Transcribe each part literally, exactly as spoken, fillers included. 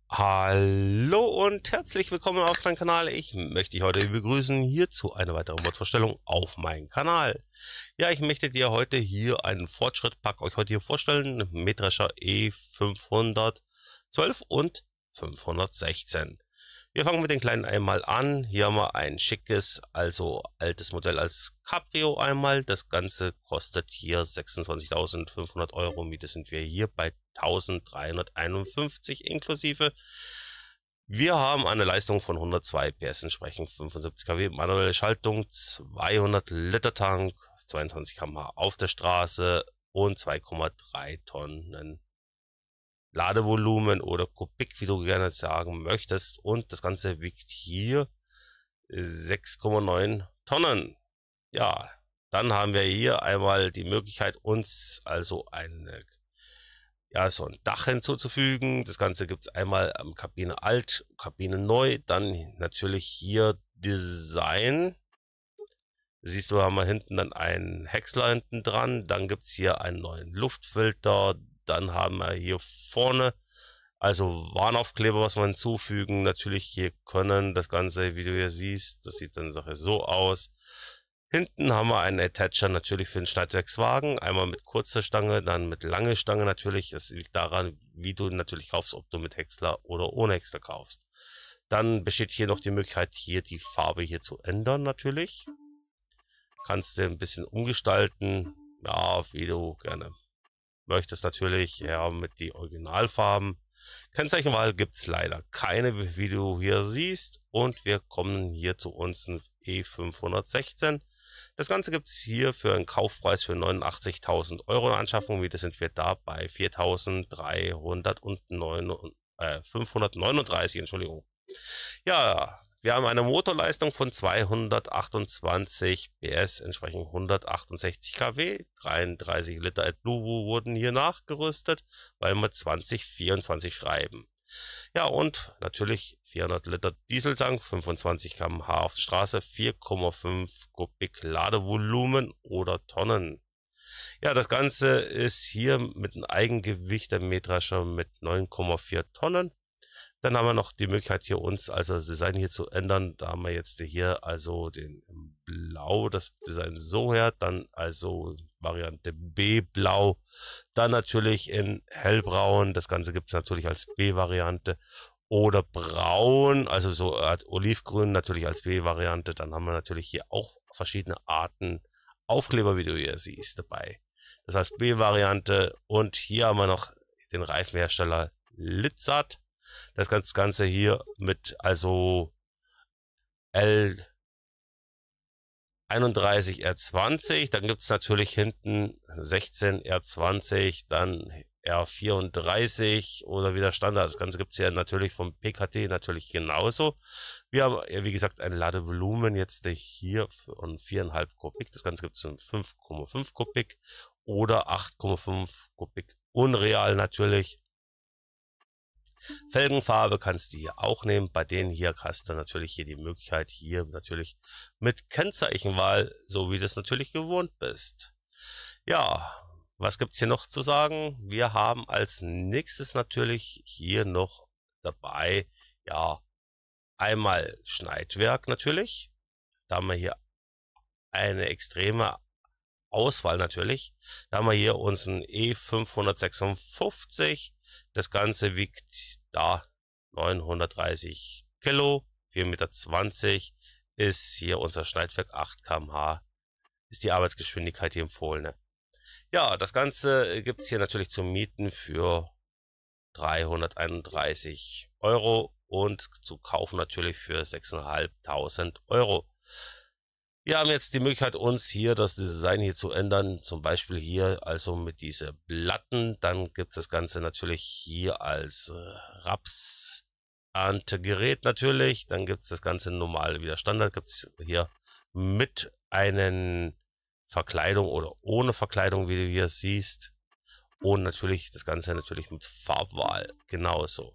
Hallo und herzlich willkommen auf meinem Kanal. Ich möchte dich heute begrüßen hier zu einer weiteren Mod-Vorstellung auf meinem Kanal. Ja, ich möchte dir heute hier einen Fortschrittpack euch heute hier vorstellen. Mähdrescher E fünfhundertzwölf und fünfhundertsechzehn. Wir fangen mit den kleinen einmal an. Hier haben wir ein schickes, also altes Modell als Cabrio einmal. Das Ganze kostet hier sechsundzwanzigtausendfünfhundert Euro. Miete sind wir hier bei eintausenddreihunderteinundfünfzig inklusive. Wir haben eine Leistung von hundertzwei P S, entsprechend fünfundsiebzig Kilowatt, manuelle Schaltung, zweihundert Liter Tank, zweiundzwanzig Kilometer pro Stunde auf der Straße und zwei Komma drei Tonnen Ladevolumen oder Kubik, wie du gerne sagen möchtest. Und das Ganze wiegt hier sechs Komma neun Tonnen. Ja, dann haben wir hier einmal die Möglichkeit, uns also eine, ja, so ein Dach hinzuzufügen. Das Ganze gibt es einmal am Kabine alt, Kabine neu, dann natürlich hier Design. Siehst du, haben wir hinten dann einen Häcksler hinten dran, dann gibt es hier einen neuen Luftfilter. Dann haben wir hier vorne also Warnaufkleber, was wir hinzufügen. Natürlich hier können das Ganze, wie du hier siehst, das sieht dann Sache so aus. Hinten haben wir einen Attacher natürlich für den Schneidwerkswagen. Einmal mit kurzer Stange, dann mit lange Stange natürlich. Das liegt daran, wie du natürlich kaufst, ob du mit Häcksler oder ohne Häcksler kaufst. Dann besteht hier noch die Möglichkeit, hier die Farbe hier zu ändern natürlich. Kannst du ein bisschen umgestalten, ja, wie du gerne möchtest natürlich, ja, mit die Originalfarben. Kennzeichenwahl gibt es leider keine, wie du hier siehst. Und wir kommen hier zu unserem E fünfhundertsechzehn. Das Ganze gibt es hier für einen Kaufpreis für neunundachtzigtausend Euro in Anschaffung. Wieder sind wir da bei viertausenddreihundertneun, äh, fünfhundertneununddreißig, Entschuldigung. Ja, wir haben eine Motorleistung von zweihundertachtundzwanzig P S, entsprechend hundertachtundsechzig Kilowatt. dreiunddreißig Liter AdBlue wurden hier nachgerüstet, weil wir zwanzig vierundzwanzig schreiben. Ja, und natürlich vierhundert Liter Dieseltank, fünfundzwanzig Kilometer pro Stunde auf der Straße, vier Komma fünf Kubik Ladevolumen oder Tonnen. Ja, das Ganze ist hier mit einem Eigengewicht der Mähdrescher mit neun Komma vier Tonnen. Dann haben wir noch die Möglichkeit hier uns also das Design hier zu ändern. Da haben wir jetzt hier also den Blau, das Design so her, dann also Variante B Blau, dann natürlich in hellbraun. Das Ganze gibt es natürlich als B-Variante oder braun, also so Art Olivgrün natürlich als B-Variante. Dann haben wir natürlich hier auch verschiedene Arten Aufkleber, wie du hier siehst, dabei. Das heißt B-Variante, und hier haben wir noch den Reifenhersteller Litzert. Das Ganze hier mit also L einunddreißig R zwanzig, dann gibt es natürlich hinten sechzehn R zwanzig, dann R vierunddreißig oder wieder Standard. Das Ganze gibt es ja natürlich vom P K T natürlich genauso. Wir haben, wie gesagt, ein Ladevolumen jetzt hier von vier Komma fünf Kubik. Das Ganze gibt es in fünf Komma fünf Kubik oder acht Komma fünf Kubik unreal natürlich. Felgenfarbe kannst du hier auch nehmen. Bei denen hier hast du natürlich hier die Möglichkeit, hier natürlich mit Kennzeichenwahl, so wie du es natürlich gewohnt bist. Ja, was gibt es hier noch zu sagen? Wir haben als nächstes natürlich hier noch dabei, ja, einmal Schneidwerk natürlich. Da haben wir hier eine extreme Auswahl natürlich. Da haben wir hier unseren E fünfhundertsechsundfünfzig. Das Ganze wiegt da neunhundertdreißig Kilo, vier Komma zwanzig Meter, ist hier unser Schneidwerk, acht Kilometer pro Stunde, ist die Arbeitsgeschwindigkeit die empfohlene. Ja, das Ganze gibt es hier natürlich zum Mieten für dreihunderteinunddreißig Euro und zu kaufen natürlich für sechstausendfünfhundert Euro. Wir haben jetzt die Möglichkeit, uns hier das Design hier zu ändern, zum Beispiel hier also mit diese Platten. Dann gibt es das Ganze natürlich hier als Rapserntegerät natürlich. Dann gibt es das Ganze normal wieder Standard, gibt es hier mit einer Verkleidung oder ohne Verkleidung, wie du hier siehst. Und natürlich das Ganze natürlich mit Farbwahl, genauso.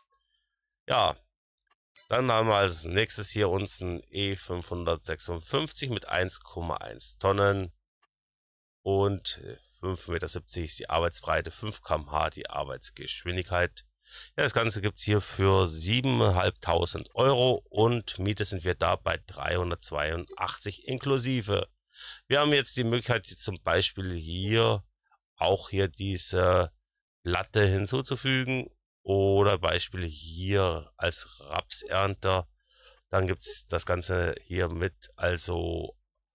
Ja. Dann haben wir als nächstes hier uns ein E fünfhundertsechsundfünfzig mit eins Komma eins Tonnen und fünf Komma siebzig Meter ist die Arbeitsbreite, fünf Kilometer pro Stunde die Arbeitsgeschwindigkeit. Ja, das Ganze gibt es hier für siebentausendfünfhundert Euro und Miete sind wir da bei dreihundertzweiundachtzig inklusive. Wir haben jetzt die Möglichkeit, zum Beispiel hier auch hier diese Latte hinzuzufügen oder Beispiel hier als Rapsernter. Dann gibt es das Ganze hier mit, also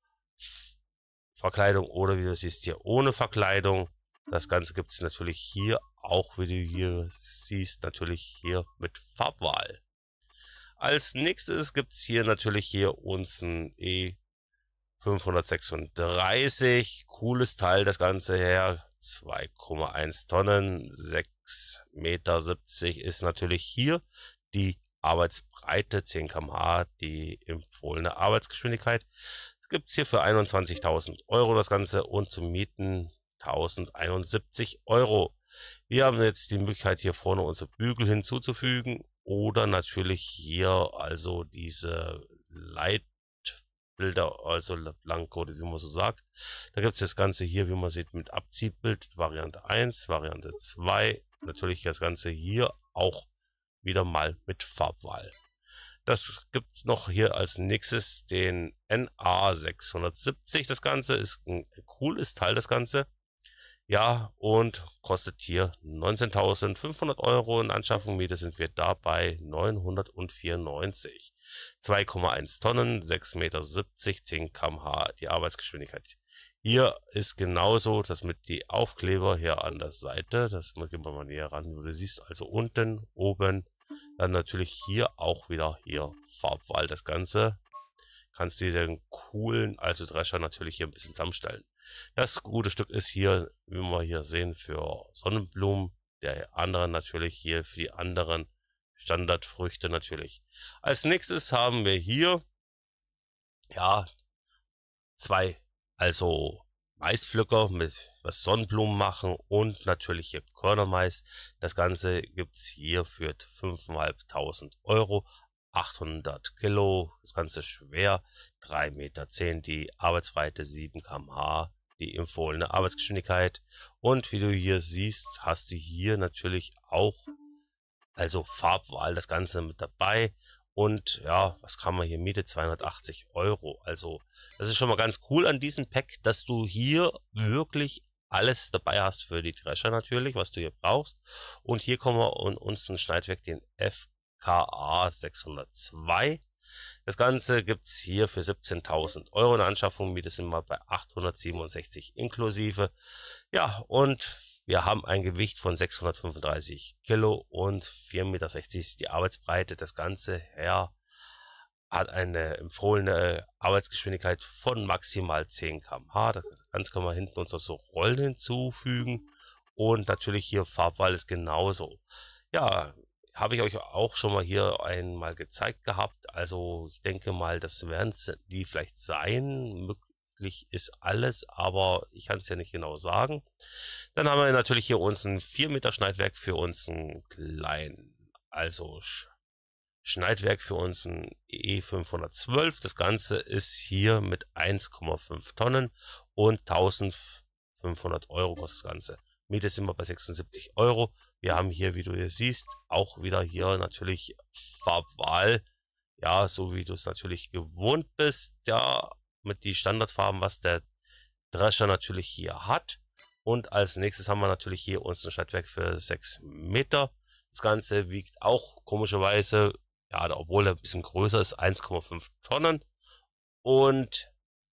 Verkleidung oder wie du siehst hier ohne Verkleidung. Das Ganze gibt es natürlich hier auch, wie du hier siehst, natürlich hier mit Farbwahl. Als nächstes gibt es hier natürlich hier uns ein E fünfhundertsechsunddreißig. Cooles Teil, das Ganze her. zwei Komma eins Tonnen, sechs Meter siebzig ist natürlich hier die Arbeitsbreite, zehn Kilometer pro Stunde, die empfohlene Arbeitsgeschwindigkeit. Das gibt es hier für einundzwanzigtausend Euro das Ganze und zum Mieten tausendeinundsiebzig Euro. Wir haben jetzt die Möglichkeit, hier vorne unsere Bügel hinzuzufügen oder natürlich hier also diese Leitbilder, also blank oder wie man so sagt. Da gibt es das Ganze hier, wie man sieht, mit Abziehbild, Variante eins, Variante zwei. Natürlich das Ganze hier auch wieder mal mit Farbwahl. Das gibt es noch hier als nächstes den N A sechshundertsiebzig. Das Ganze ist ein cooles Teil, das Ganze. Ja, und kostet hier neunzehntausendfünfhundert Euro. In Anschaffung, Miete sind wir da bei neunhundertvierundneunzig. zwei Komma eins Tonnen, sechs Meter siebzig, zehn Kilometer pro Stunde die Arbeitsgeschwindigkeit. Hier ist genauso das mit die Aufkleber hier an der Seite. Das gehen wir mal näher ran, wie du siehst. Also unten, oben. Dann natürlich hier auch wieder hier Farbwahl. Das Ganze kannst du dir den coolen, also Drescher natürlich hier ein bisschen zusammenstellen. Das gute Stück ist hier, wie wir hier sehen, für Sonnenblumen. Der andere natürlich hier für die anderen Standardfrüchte natürlich. Als nächstes haben wir hier, ja, zwei, also Maispflücker mit was Sonnenblumen machen und natürlich hier Körnermais. Das Ganze gibt es hier für fünftausendfünfhundert Euro, achthundert Kilo, das Ganze schwer, drei Meter zehn, die Arbeitsbreite sieben Kilometer pro Stunde, die empfohlene Arbeitsgeschwindigkeit. Und wie du hier siehst, hast du hier natürlich auch, also Farbwahl, das Ganze mit dabei. Und ja, was kann man hier Miete? zweihundertachtzig Euro. Also das ist schon mal ganz cool an diesem Pack, dass du hier wirklich alles dabei hast für die Drescher natürlich, was du hier brauchst. Und hier kommen wir und uns ein Schneidwerk, den F K A sechshundertzwei. Das Ganze gibt es hier für siebzehntausend Euro in der Anschaffung. Miete sind wir bei achthundertsiebenundsechzig inklusive. Ja, und wir haben ein Gewicht von sechshundertfünfunddreißig Kilo und vier Meter sechzig ist die Arbeitsbreite. Das Ganze her hat eine empfohlene Arbeitsgeschwindigkeit von maximal zehn Kilometer pro Stunde. Das Ganze können wir hinten uns noch so Rollen hinzufügen. Und natürlich hier Farbwahl ist genauso. Ja, habe ich euch auch schon mal hier einmal gezeigt gehabt. Also ich denke mal, das werden die vielleicht sein. Möglich ist alles, aber ich kann es ja nicht genau sagen. Dann haben wir natürlich hier uns ein vier Meter Schneidwerk für uns einen kleinen, also Schneidwerk für uns ein E fünfhundertzwölf. Das Ganze ist hier mit eins Komma fünf Tonnen und eintausendfünfhundert Euro kostet das Ganze. Miete sind wir bei sechsundsiebzig Euro. Wir haben hier, wie du hier siehst, auch wieder hier natürlich Farbwahl. Ja, so wie du es natürlich gewohnt bist. Ja, mit die Standardfarben, was der Drescher natürlich hier hat. Und als nächstes haben wir natürlich hier uns ein Schneidwerk für sechs Meter. Das Ganze wiegt auch komischerweise, ja, obwohl er ein bisschen größer ist, eins Komma fünf Tonnen und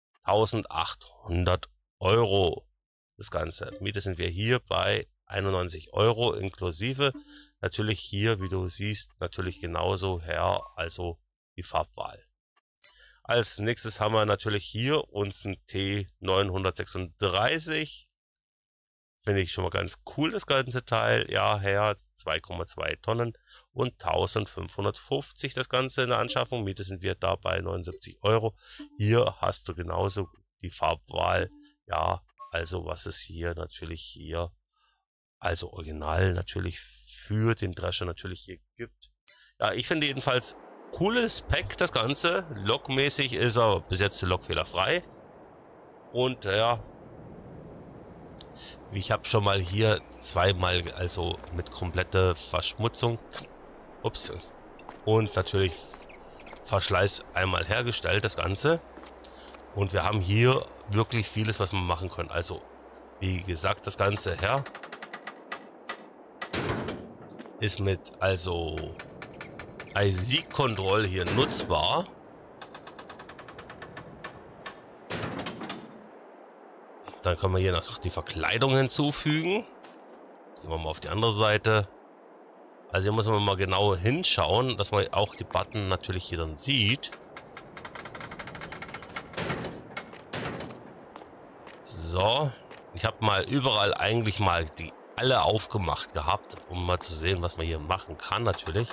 eintausendachthundert Euro. Das Ganze. Miete sind wir hier bei einundneunzig Euro inklusive. Natürlich hier, wie du siehst, natürlich genauso her, also die Farbwahl. Als nächstes haben wir natürlich hier uns ein T neunhundertsechsunddreißig. Finde ich schon mal ganz cool, das ganze Teil. Ja, her, zwei Komma zwei Tonnen und eintausendfünfhundertfünfzig das Ganze in der Anschaffung. Miete sind wir da bei neunundsiebzig Euro. Hier hast du genauso die Farbwahl. Ja, also was es hier natürlich hier, also original natürlich für den Drescher natürlich hier gibt. Ja, ich finde jedenfalls cooles Pack, das Ganze. Lokmäßig ist er bis jetzt lokfehlerfrei. Und ja, Ich habe schon mal hier zweimal, also mit kompletter Verschmutzung, ups, und natürlich Verschleiß einmal hergestellt, das Ganze. Und wir haben hier wirklich vieles, was wir machen können. Also, wie gesagt, das Ganze her ist mit, also, I C-Control hier nutzbar. Dann können wir hier noch die Verkleidung hinzufügen. Gehen wir mal auf die andere Seite. Also hier muss man mal genau hinschauen, dass man auch die Button natürlich hier dann sieht. So. Ich habe mal überall eigentlich mal die alle aufgemacht gehabt, um mal zu sehen, was man hier machen kann natürlich.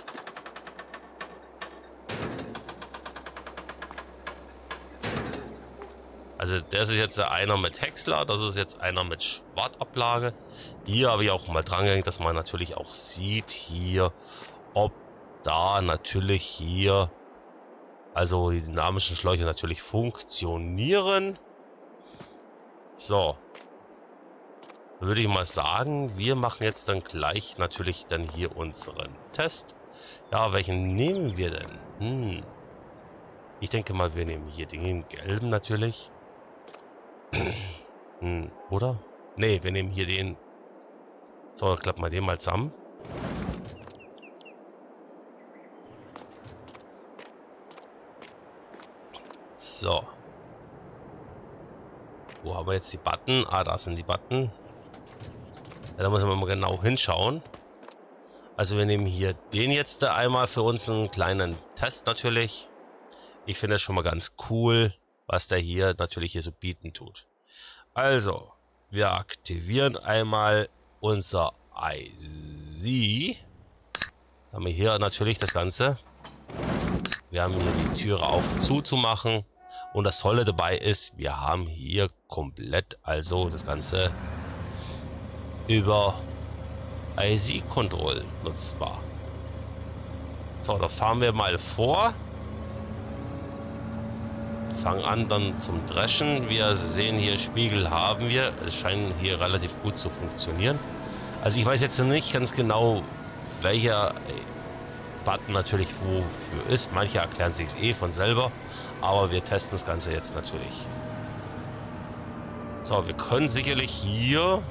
Also das ist jetzt einer mit Häcksler, das ist jetzt einer mit Schwartablage. Hier habe ich auch mal dran gehängt, dass man natürlich auch sieht hier, ob da natürlich hier, also die dynamischen Schläuche natürlich funktionieren. So. Dann würde ich mal sagen, wir machen jetzt dann gleich natürlich dann hier unseren Test. Ja, welchen nehmen wir denn? Hm. Ich denke mal, wir nehmen hier den gelben natürlich. Hm, oder? Ne, wir nehmen hier den. So, klappen wir den mal zusammen. So. Wo haben wir jetzt die Button? Ah, da sind die Button. Ja, da müssen wir mal genau hinschauen. Also wir nehmen hier den jetzt einmal für uns einen kleinen Test natürlich. Ich finde das schon mal ganz cool, was der hier natürlich hier so bieten tut. Also, wir aktivieren einmal unser I C. Haben wir hier natürlich das Ganze. Wir haben hier die Türe auf und zu zu machen. Und das Tolle dabei ist, wir haben hier komplett also das Ganze über I C-Control nutzbar. So, da fahren wir mal vor. Fangen an dann zum Dreschen. Wir sehen hier, Spiegel haben wir. Es scheint hier relativ gut zu funktionieren. Also ich weiß jetzt nicht ganz genau, welcher Button natürlich wofür ist. Manche erklären sich eh von selber. Aber wir testen das Ganze jetzt natürlich. So, wir können sicherlich hier,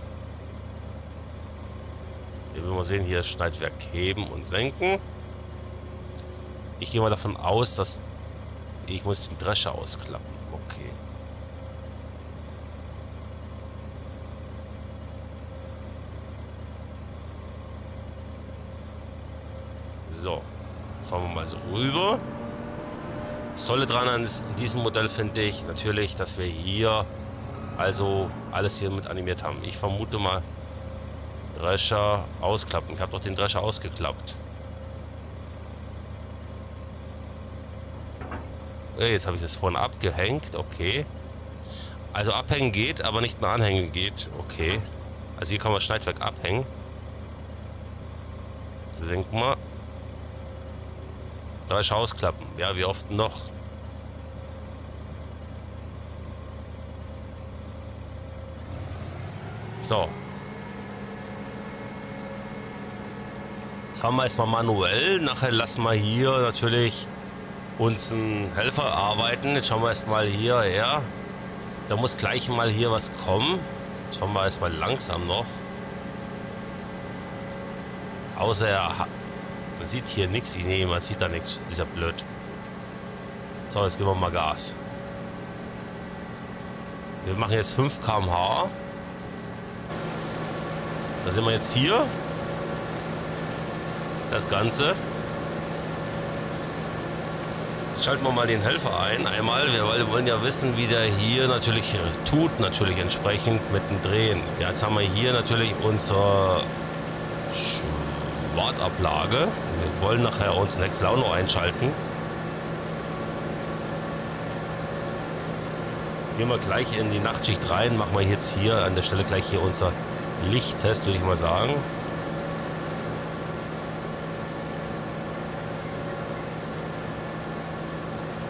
hier will man sehen, hier das Schneidwerk heben und senken. Ich gehe mal davon aus, dass ich muss den Drescher ausklappen. Okay. So. Fahren wir mal so rüber. Das Tolle dran an diesem Modell finde ich natürlich, dass wir hier also alles hier mit animiert haben. Ich vermute mal Drescher ausklappen. Ich habe doch den Drescher ausgeklappt. Jetzt habe ich das vorne abgehängt. Okay. Also abhängen geht, aber nicht mehr anhängen geht. Okay. Also hier kann man Schneidwerk abhängen. Senken wir. Drescher ausklappen. Ja, wie oft noch? So. Jetzt fahren wir erstmal manuell. Nachher lassen wir hier natürlich uns einen Helfer arbeiten. Jetzt schauen wir erstmal hierher. Da muss gleich mal hier was kommen. Jetzt fahren wir erstmal langsam noch. Außer er hat, man sieht hier nichts. Nee, man sieht da nichts. Ist ja blöd. So, jetzt geben wir mal Gas. Wir machen jetzt fünf Kilometer pro Stunde. Da sind wir jetzt hier. Das Ganze. Jetzt schalten wir mal den Helfer ein. Einmal, wir wollen ja wissen, wie der hier natürlich tut, natürlich entsprechend mit dem Drehen. Ja, jetzt haben wir hier natürlich unsere Schwartablage. Wir wollen nachher uns den Häcksler auch noch einschalten. Gehen wir gleich in die Nachtschicht rein. Machen wir jetzt hier an der Stelle gleich hier unser Lichttest, würde ich mal sagen.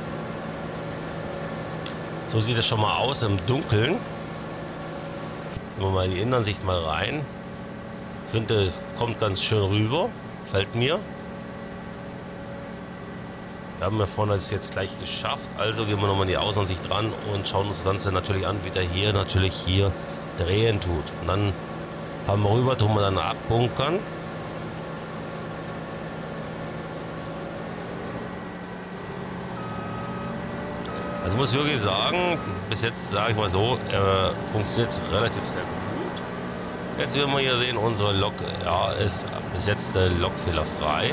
So sieht es schon mal aus im Dunkeln. Gehen wir mal in die Innenansicht mal rein. Finde, kommt ganz schön rüber. Gefällt mir. Wir haben ja vorne das jetzt gleich geschafft. Also gehen wir nochmal in die Außenansicht dran und schauen uns das Ganze natürlich an, wie der hier natürlich hier drehen tut. Und dann fahren wir rüber, tun wir dann abbunkern. Also muss ich wirklich sagen, bis jetzt sage ich mal so, er funktioniert relativ sehr gut. Jetzt werden wir hier sehen, unsere Lok ja, ist bis jetzt äh, lokfehlerfrei.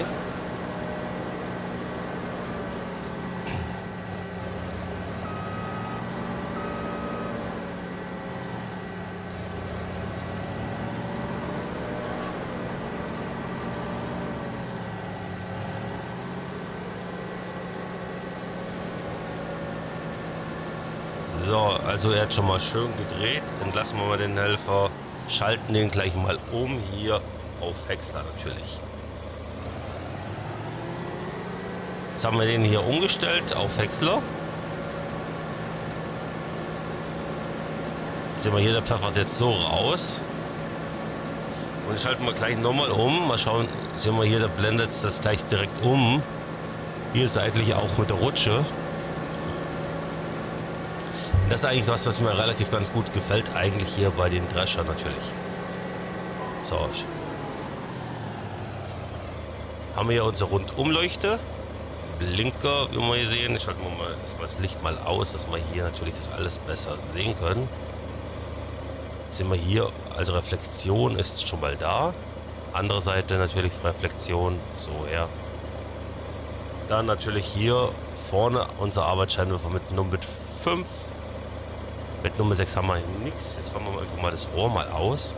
So, also er hat schon mal schön gedreht. Entlassen wir mal den Helfer. Schalten den gleich mal um hier auf Häcksler natürlich. Jetzt haben wir den hier umgestellt auf Häcksler. Sehen wir hier, der pfeffert jetzt so raus. Und schalten wir gleich nochmal um. Mal schauen, sehen wir hier, der blendet das gleich direkt um. Hier ist eigentlich auch mit der Rutsche. Das ist eigentlich was, was mir relativ ganz gut gefällt, eigentlich hier bei den Drescher natürlich. So. Haben wir hier unsere Rundumleuchte. Blinker, wie wir hier sehen. Ich schalte mal das Licht mal aus, dass wir hier natürlich das alles besser sehen können. Sehen wir hier, also Reflexion ist schon mal da. Andere Seite natürlich Reflexion, so her. Dann natürlich hier vorne unser Arbeitsscheinwerfer mit Nummer fünf. Mit Nummer sechs haben wir nichts. Jetzt fahren wir einfach mal das Rohr mal aus.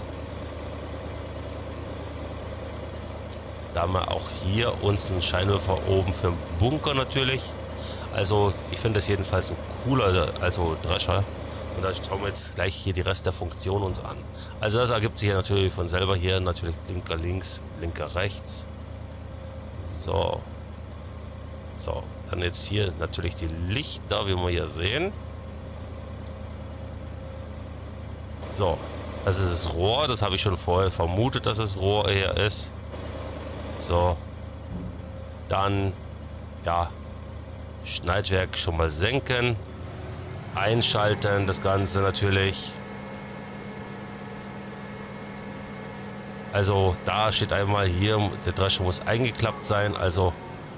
Da haben wir auch hier uns einen Scheinwerfer oben für den Bunker natürlich. Also ich finde das jedenfalls ein cooler also Drescher. Und da schauen wir jetzt gleich hier die Rest der Funktion uns an. Also das ergibt sich ja natürlich von selber hier. Natürlich linker links, linker rechts. So. So, dann jetzt hier natürlich die Lichter, wie wir hier sehen. So, das ist das Rohr. Das habe ich schon vorher vermutet, dass es Rohr hier ist. So. Dann, ja, Schneidwerk schon mal senken. Einschalten, das Ganze natürlich. Also, da steht einmal hier, der Drescher muss eingeklappt sein. Also,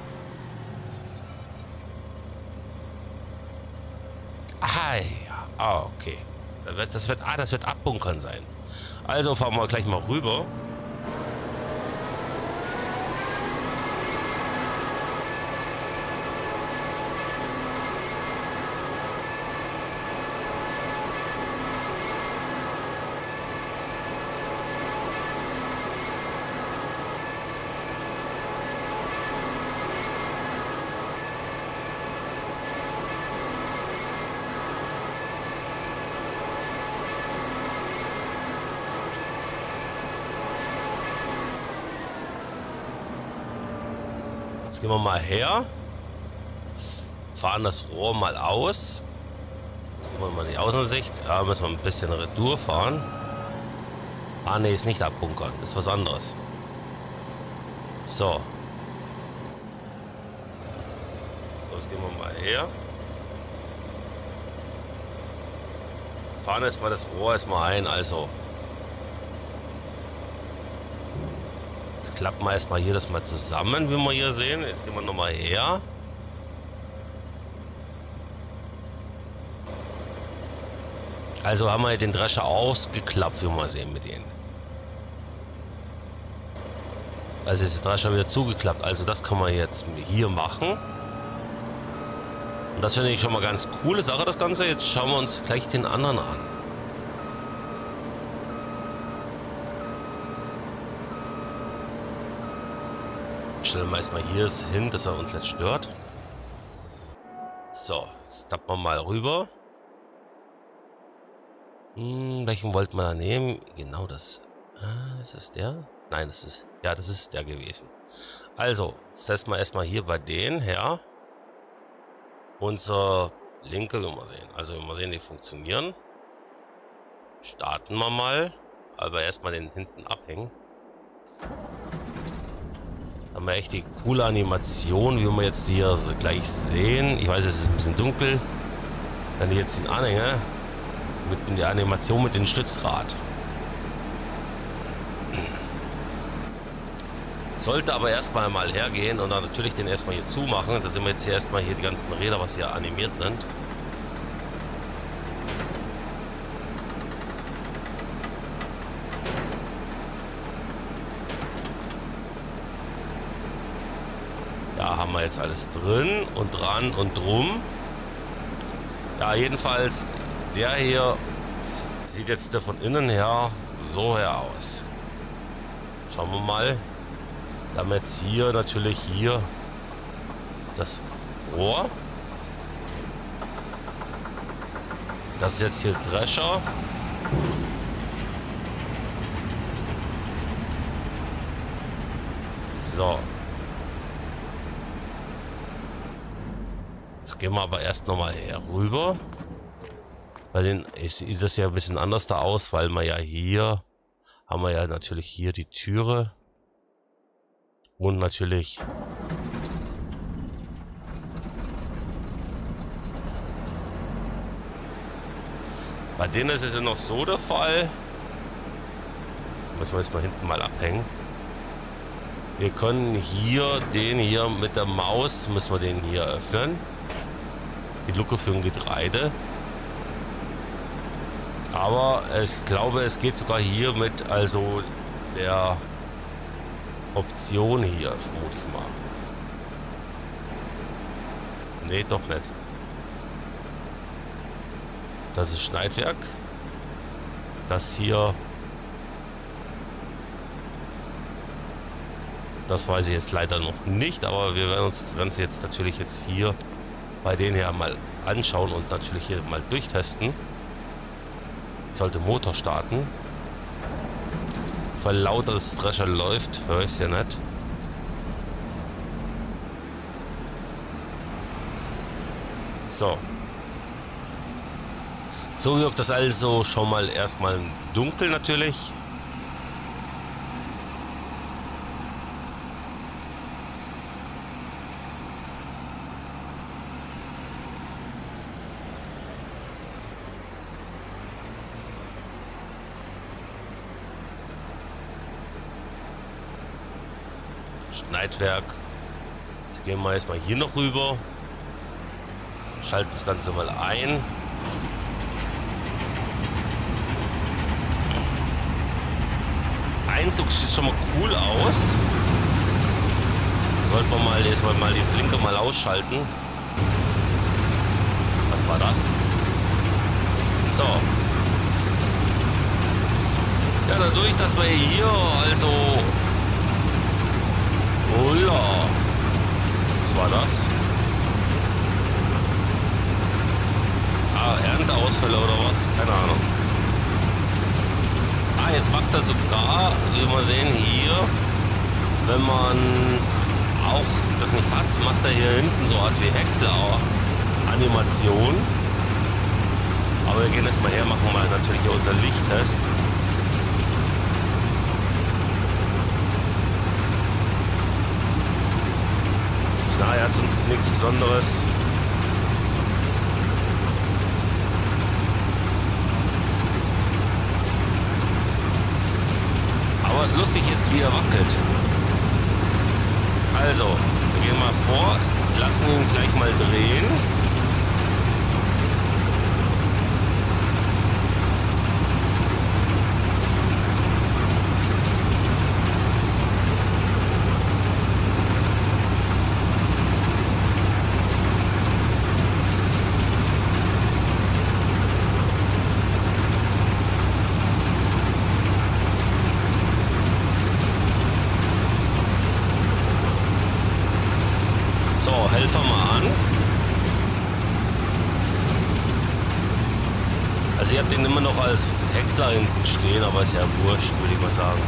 ah, ja. Ah, okay. Das wird, das wird, ah, das wird abbunkern sein. Also fahren wir gleich mal rüber. Jetzt gehen wir mal her, fahren das Rohr mal aus. Jetzt gehen wir mal in die Außensicht. Da müssen wir ein bisschen Retour fahren. Ah ne, ist nicht abbunkern, ist was anderes. So. So, jetzt gehen wir mal her. Fahren jetzt mal das Rohr erstmal ein, also. Jetzt klappen wir erstmal hier das mal zusammen, wie wir hier sehen. Jetzt gehen wir nochmal her. Also haben wir den Drescher ausgeklappt, wie wir sehen mit denen. Also ist der Drescher wieder zugeklappt. Also das kann man jetzt hier machen. Und das finde ich schon mal ganz coole Sache, das Ganze. Jetzt schauen wir uns gleich den anderen an. Stellen wir erstmal hier hin, dass er uns nicht stört. So, stoppen wir mal rüber. Hm, welchen wollten wir da nehmen? Genau das. Ah, ist es der? Nein, das ist. Ja, das ist der gewesen. Also, jetzt testen wir erstmal hier bei denen her. Unser linke, wenn wir sehen. Also, wenn wir sehen, die funktionieren. Starten wir mal. Aber erstmal den hinten abhängen. Da haben wir echt die coole Animation, wie wir jetzt hier gleich sehen. Ich weiß, es ist ein bisschen dunkel. Wenn ich jetzt den anhänge, mit der Animation mit dem Stützrad. Sollte aber erstmal mal hergehen und dann natürlich den erstmal hier zumachen. Da sind wir jetzt hier erstmal hier die ganzen Räder, was hier animiert sind. Da haben wir jetzt alles drin und dran und drum. Ja, jedenfalls, der hier sieht jetzt von innen her so her aus. Schauen wir mal. Da haben wir jetzt hier natürlich hier das Rohr. Das ist jetzt hier Drescher. So. Jetzt gehen wir aber erst nochmal herüber. Bei den sieht das ja ein bisschen anders da aus, weil wir ja hier haben wir ja natürlich hier die Türe. Und natürlich bei denen ist es ja noch so der Fall. Müssen wir jetzt mal hinten mal abhängen. Wir können hier den hier mit der Maus, müssen wir den hier öffnen. Die Luke für ein Getreide. Aber ich glaube, es geht sogar hier mit also der Option hier, vermute ich mal. Nee, doch nicht. Das ist Schneidwerk. Das hier. Das weiß ich jetzt leider noch nicht, aber wir werden uns das Ganze jetzt natürlich jetzt hier bei denen her mal anschauen und natürlich hier mal durchtesten. Ich sollte Motor starten. Weil laut das Drescher läuft, höre ich es ja nicht. So. So wirkt das also schon mal erstmal dunkel natürlich. Schneidwerk. Jetzt gehen wir erstmal hier noch rüber. Schalten das Ganze mal ein. Einzug sieht schon mal cool aus. Sollten wir mal erstmal mal den Blinker mal ausschalten. Was war das? So. Ja, dadurch, dass wir hier also Holla. Was war das? Ah, Ernteausfälle oder was? Keine Ahnung. Ah, jetzt macht er sogar, wie wir sehen hier, wenn man auch das nicht hat, macht er hier hinten so eine Art wie Häcksler-Animation. Aber wir gehen jetzt mal her, machen mal natürlich hier unser Lichttest. Na, er hat sonst nichts Besonderes. Aber es ist lustig jetzt, wie er wackelt. Also, wir gehen mal vor, lassen ihn gleich mal drehen. Helfer mal an. Also ihr habt den immer noch als Häcksler hinten stehen, aber ist ja wurscht, würde ich mal sagen.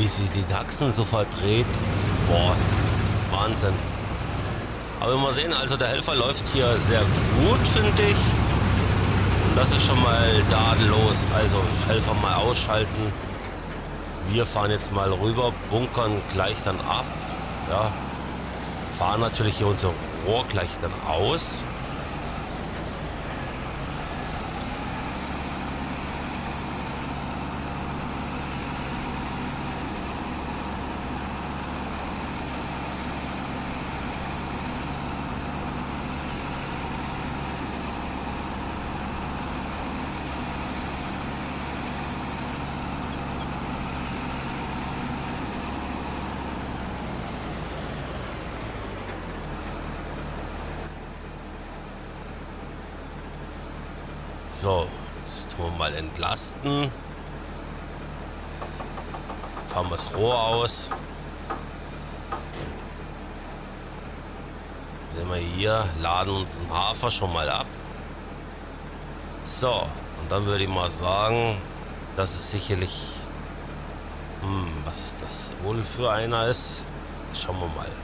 wie sich die Taxen so verdreht. Boah, Wahnsinn. Aber mal sehen, also der Helfer läuft hier sehr gut, finde ich. Und das ist schon mal tadellos. Also Helfer mal ausschalten. Wir fahren jetzt mal rüber, bunkern gleich dann ab. Ja, fahren natürlich hier unser Rohr gleich dann aus. So, jetzt tun wir mal entlasten. Fahren wir das Rohr aus. Sehen wir hier, laden uns den Hafer schon mal ab. So, und dann würde ich mal sagen, dass es sicherlich, hm, was das wohl für einer ist. Schauen wir mal.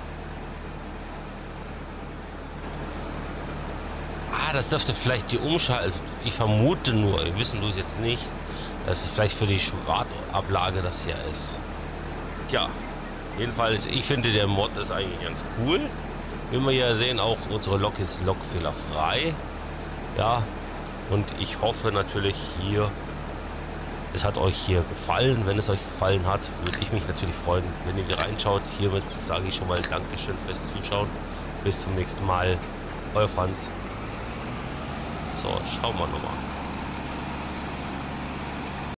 Ah, das dürfte vielleicht die Umschaltung, ich vermute nur, wir wissen du es jetzt nicht, dass es vielleicht für die Schwartablage das hier ist. Tja, jedenfalls, ich finde der Mod ist eigentlich ganz cool. Wie wir hier sehen, auch unsere Lok ist lokfehlerfrei. Ja, und ich hoffe natürlich hier, es hat euch hier gefallen. Wenn es euch gefallen hat, würde ich mich natürlich freuen, wenn ihr wieder reinschaut. Hiermit sage ich schon mal Dankeschön fürs Zuschauen. Bis zum nächsten Mal. Euer Franz. So, schauen wir nochmal.